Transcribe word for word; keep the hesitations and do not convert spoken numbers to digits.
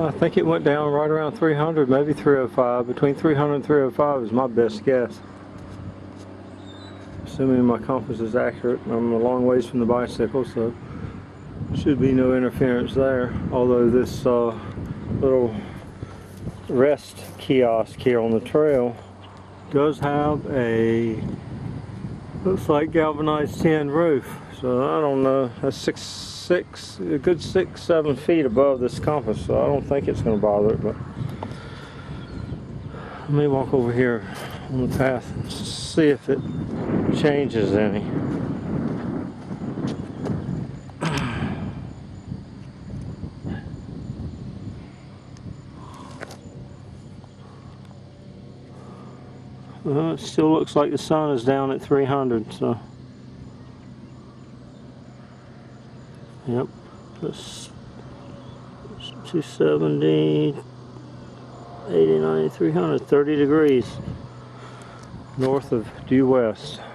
I think it went down right around three hundred, maybe three oh five. Between three hundred and three oh five is my best guess. Assuming my compass is accurate. I'm a long ways from the bicycle, so should be no interference there. Although this uh, little rest kiosk here on the trail does have a, looks like galvanized tin roof. So I don't know, that's six, six, a good six, seven feet above this compass, so I don't think it's going to bother it. But let me walk over here on the path and see if it changes any. Well, it still looks like the sun is down at three hundred, so yep, that's two seventy, eighty, ninety, three hundred, thirty degrees north of due west.